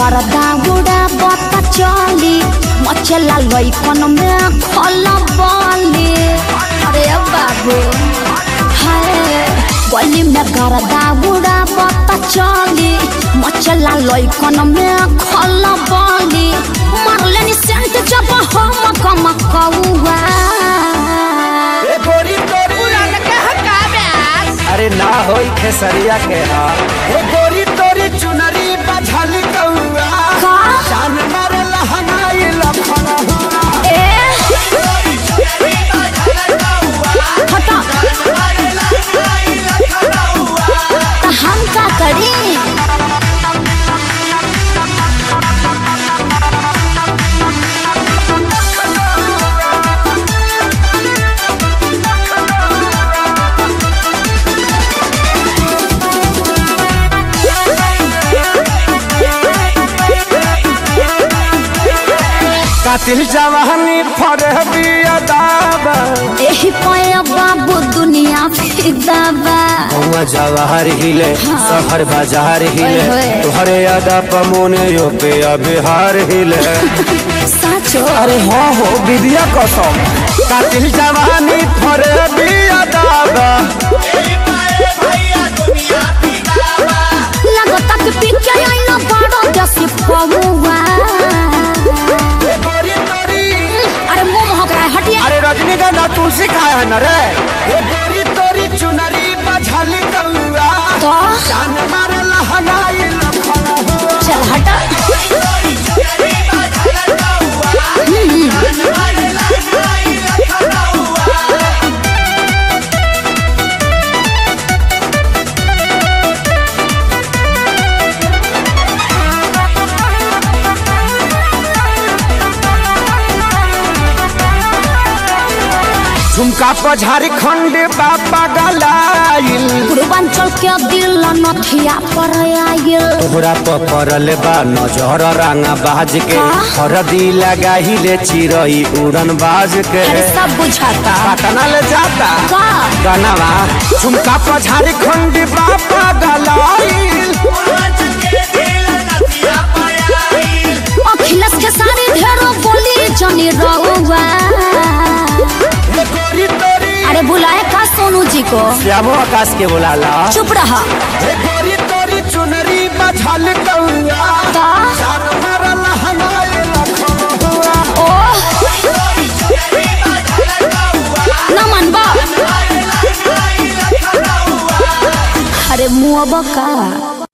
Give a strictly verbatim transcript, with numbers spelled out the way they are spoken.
गरदा उड़ा बता चली मचला लइकन में खला बाली। अरे बाबू हाय गली में गरदा उड़ा बता चली मचला लइकन में खला बाली। मारले नि सेंट जब हम कम कौआ ए गोरी तोरी उड़न के हकाबे। अरे ना होई खेसरिया के हा ए गोरी तोरी चुनरी बझल कौआ का जान मारे लहनाई लखना ए हटा तो हम का करी। कातिल जवानी फरहबी अदाबा एही पाया बाबू दुनिया फिदाबा। हुआ जवाहर हिले शहर बाजार हिले तोहरे अदा पमोने यो पे बिहार हिले। साचो अरे हो हो विद्या कसम कातिल जवानी फरहबी अदाबा लगता कि पिके आइना बड़ो देसी पहुआ। अरे मुंह महक रहा है हटिए। अरे रजनीगंधा तुलसी खाया है न रे ये गोरी तोरी चुनरी बझल कौआ तो जान मारे लहनाई लखना चल हटा। झुमका पर झारखंड बापा गलाइल पूर्वांचल के दिल नथिया पर आयल। तोहरा पर पड़ल बा नजर रंगा बाज के हरदी लगाहिले चिरई उड़न बाज के। अरे सब बुझाता पटना ले जाता का गनवा झुमका पर झारखंड बापा गलाइल अखिलेश के सारी ढेरों बोली जनी रहुआ। अरे बुलाए का सोनू जी को श्यामो आकाश के बुलाला। चुप रहा। गोरी तोरी चुनरी बझल कौआ ता जान मारे लहनाई लखना ओ न मनबा। अरे मुआ का